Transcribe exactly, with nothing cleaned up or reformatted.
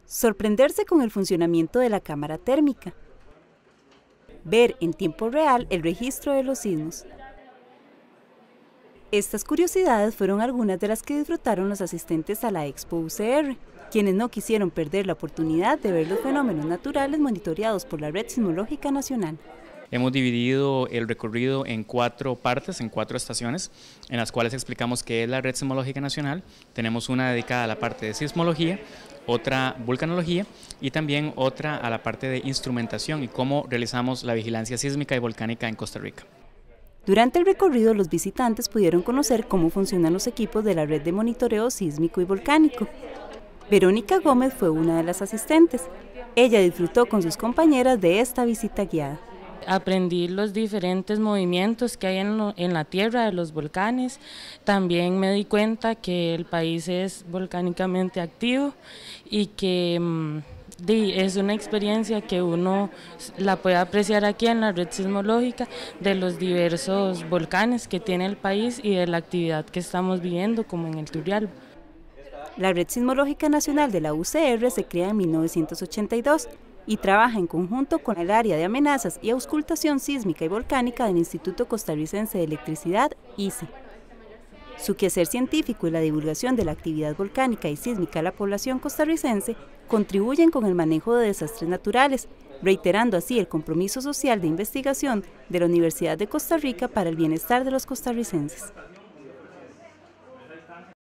Sorprenderse con el funcionamiento de la cámara térmica. Ver en tiempo real el registro de los sismos. Estas curiosidades fueron algunas de las que disfrutaron los asistentes a la Expo U C R, quienes no quisieron perder la oportunidad de ver los fenómenos naturales monitoreados por la Red Sismológica Nacional. Hemos dividido el recorrido en cuatro partes, en cuatro estaciones, en las cuales explicamos qué es la Red Sismológica Nacional. Tenemos una dedicada a la parte de sismología, otra vulcanología y también otra a la parte de instrumentación y cómo realizamos la vigilancia sísmica y volcánica en Costa Rica. Durante el recorrido, los visitantes pudieron conocer cómo funcionan los equipos de la red de monitoreo sísmico y volcánico. Verónica Gómez fue una de las asistentes. Ella disfrutó con sus compañeras de esta visita guiada. Aprendí los diferentes movimientos que hay en, lo, en la tierra de los volcanes. También me di cuenta que el país es volcánicamente activo y que mmm, es una experiencia que uno la puede apreciar aquí en la red sismológica de los diversos volcanes que tiene el país y de la actividad que estamos viviendo como en el Turrialba. La Red Sismológica Nacional de la U C R se crea en mil novecientos ochenta y dos y trabaja en conjunto con el área de amenazas y auscultación sísmica y volcánica del Instituto Costarricense de Electricidad, I C E. Su quehacer científico y la divulgación de la actividad volcánica y sísmica a la población costarricense contribuyen con el manejo de desastres naturales, reiterando así el compromiso social de investigación de la Universidad de Costa Rica para el bienestar de los costarricenses.